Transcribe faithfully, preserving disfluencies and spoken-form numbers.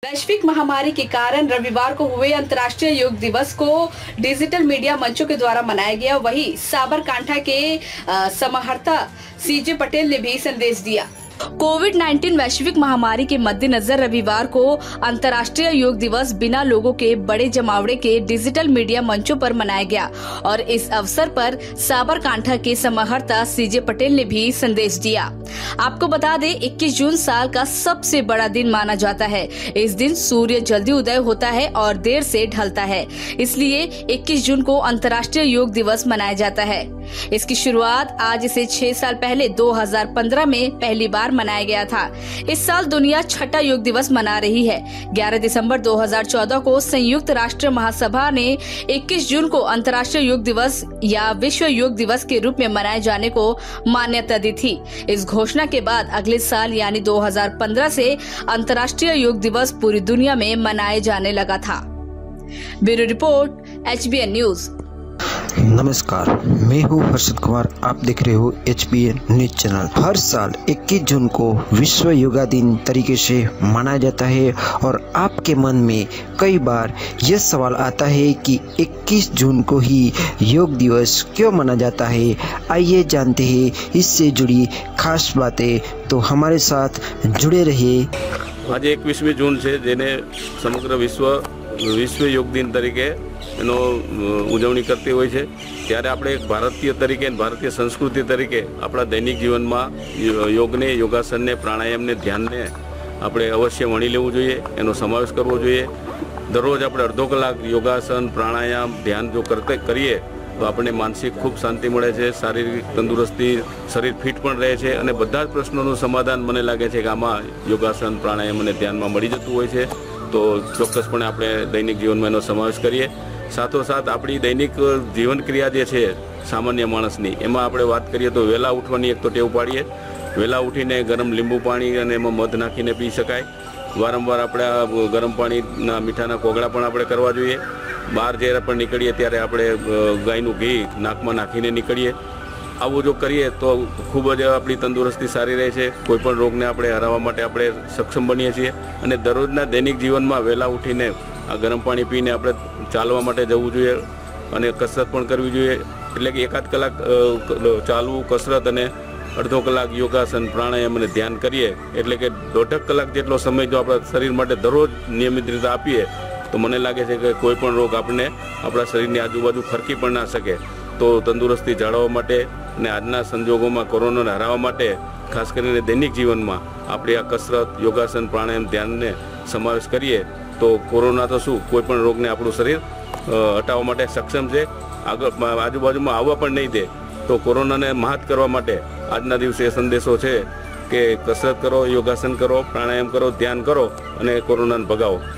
वैश्विक महामारी के कारण रविवार को हुए अंतर्राष्ट्रीय योग दिवस को डिजिटल मीडिया मंचों के द्वारा मनाया गया। वहीं साबरकांठा के समाहर्ता सीजे पटेल ने भी संदेश दिया। कोविड नाइन्टीन वैश्विक महामारी के मद्देनजर रविवार को अंतर्राष्ट्रीय योग दिवस बिना लोगों के बड़े जमावड़े के डिजिटल मीडिया मंचों पर मनाया गया और इस अवसर पर साबरकांठा के समाहर्ता सीजे पटेल ने भी संदेश दिया। आपको बता दें, इक्कीस जून साल का सबसे बड़ा दिन माना जाता है। इस दिन सूर्य जल्दी उदय होता है और देर से ढलता है, इसलिए इक्कीस जून को अंतर्राष्ट्रीय योग दिवस मनाया जाता है। इसकी शुरुआत आज से छह साल पहले दो हज़ार पंद्रह में पहली बार मनाया गया था। इस साल दुनिया छठा योग दिवस मना रही है। ग्यारह दिसंबर दो हज़ार चौदह को संयुक्त राष्ट्र महासभा ने इक्कीस जून को अंतर्राष्ट्रीय योग दिवस या विश्व योग दिवस के रूप में मनाए जाने को मान्यता दी थी। इस घोषणा के बाद अगले साल यानी दो हज़ार पंद्रह से अंतर्राष्ट्रीय योग दिवस पूरी दुनिया में मनाए जाने लगा था। Bureau report, H B N news. नमस्कार, मैं हूँ हर्षद कुमार। आप देख रहे हो H B N news channel. हर साल इक्कीस जून को विश्व योगा दिन तरीके से मनाया जाता है और आपके मन में कई बार यह सवाल आता है कि इक्कीस जून को ही योग दिवस क्यों मनाया जाता है। आइए जानते हैं इससे जुड़ी खास बातें, तो हमारे साथ जुड़े रहिए। आज एकवीसमी जून से जेने समग्र विश्व विश्व योग दिन तरीके એનો ઉજવણી કરતી હોય છે, ત્યારે આપણે એક ભારતીય તરીકે ભારતીય સંસ્કૃતિ તરીકે આપણા દૈનિક જીવનમાં યોગને, યોગાસનને, પ્રાણાયામને, ધ્યાનને આપણે અવશ્ય વણી લેવું જોઈએ, એનો સમાવેશ કરવો જોઈએ। દરરોજ આપણે અડધો કલાક યોગાસન, પ્રાણાયામ, ધ્યાન જો કરતે કરીએ તો આપણને માનસિક ખૂબ શાંતિ મળે છે, શારીરિક તંદુરસ્તી, શરીર ફિટ પણ રહે છે અને બધા જ પ્રશ્નોનું સમાધાન મને લાગે છે કે આમાં યોગાસન, પ્રાણાયામ અને ધ્યાનમાં મળી જતું હોય છે। તો ચોક્કસપણે આપણે દૈનિક જીવનમાં એનો સમાવેશ કરીએ। સાથોસાથ આપણી દૈનિક જીવન ક્રિયા જે છે સામાન્ય માણસની, એમાં આપણે વાત કરીએ તો વહેલા ઉઠવાની એક તો ટેવ પાડીએ। વહેલા ઉઠીને ગરમ લીંબુ પાણી અને એમાં મધ નાખીને પી શકાય। વારંવાર આપણે આ ગરમ પાણીના મીઠાના કોગળા પણ આપણે કરવા જોઈએ। બહાર જ્યારે પણ નીકળીએ ત્યારે આપણે ગાયનું ઘી નાકમાં નાખીને નીકળીએ। આવું જો કરીએ તો ખૂબ જ આપણી તંદુરસ્તી સારી રહે છે, કોઈપણ રોગને આપણે હરાવવા માટે આપણે સક્ષમ બનીએ છીએ। અને દરરોજના દૈનિક જીવનમાં વહેલા ઉઠીને આ ગરમ પાણી પીને આપણે ચાલવા માટે જવું જોઈએ અને કસરત પણ કરવી જોઈએ। એટલે કે એકાદ કલાક ચાલવું, કસરત અને અડધો કલાક યોગાસન, પ્રાણાયામ અને ધ્યાન કરીએ એટલે કે દોઢક કલાક જેટલો સમય જો આપણા શરીર માટે દરરોજ નિયમિત રીતે આપીએ તો મને લાગે છે કે કોઈ પણ રોગ આપણને આપણા શરીરની આજુબાજુ ફરકી પણ ના શકે। તો તંદુરસ્તી જાળવવા માટે અને આજના સંજોગોમાં કોરોનાને હરાવવા માટે ખાસ કરીને દૈનિક જીવનમાં આપણે આ કસરત, યોગાસન, પ્રાણાયામ, ધ્યાનને સમાવેશ કરીએ તો કોરોના તો શું, કોઈ પણ રોગને આપણું શરીર હટાવવા માટે સક્ષમ છે। આગળ આજુબાજુમાં આવવા પણ નહીં દે। તો કોરોનાને માત કરવા માટે આજના દિવસે સંદેશો છે કે કસરત કરો, યોગાસન કરો, પ્રાણાયામ કરો, ધ્યાન કરો અને કોરોનાને ભગાવો।